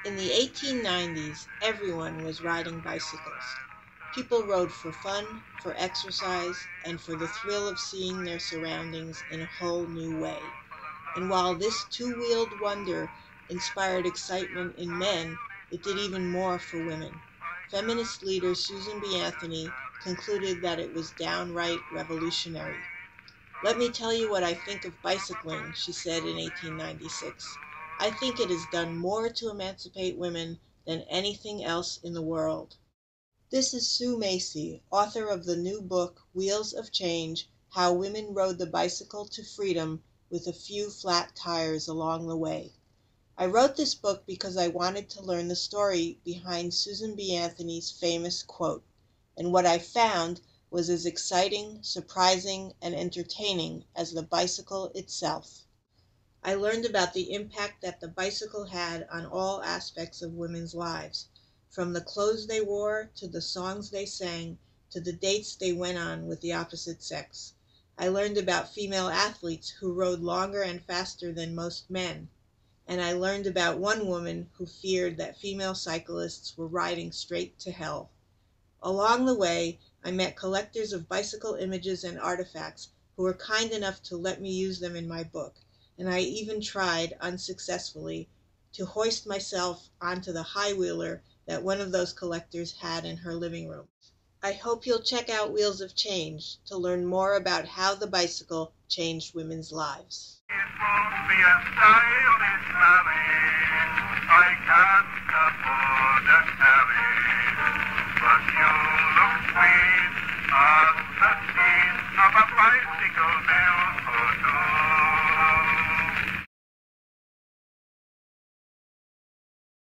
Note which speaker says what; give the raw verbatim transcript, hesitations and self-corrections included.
Speaker 1: In the eighteen nineties, everyone was riding bicycles. People rode for fun, for exercise, and for the thrill of seeing their surroundings in a whole new way. And while this two-wheeled wonder inspired excitement in men, it did even more for women. Feminist leader Susan B. Anthony concluded that it was downright revolutionary. "Let me tell you what I think of bicycling," she said in eighteen ninety-six. "I think it has done more to emancipate women than anything else in the world." This is Sue Macy, author of the new book, Wheels of Change: How Women Rode the Bicycle to Freedom with a Few Flat Tires Along the Way. I wrote this book because I wanted to learn the story behind Susan B. Anthony's famous quote, and what I found was as exciting, surprising, and entertaining as the bicycle itself. I learned about the impact that the bicycle had on all aspects of women's lives, from the clothes they wore, to the songs they sang, to the dates they went on with the opposite sex. I learned about female athletes who rode longer and faster than most men, and I learned about one woman who feared that female cyclists were riding straight to hell. Along the way, I met collectors of bicycle images and artifacts who were kind enough to let me use them in my book, and I even tried, unsuccessfully, to hoist myself onto the high-wheeler that one of those collectors had in her living room. I hope you'll check out Wheels of Change to learn more about how the bicycle changed women's lives.
Speaker 2: It won't be a stylish marriage.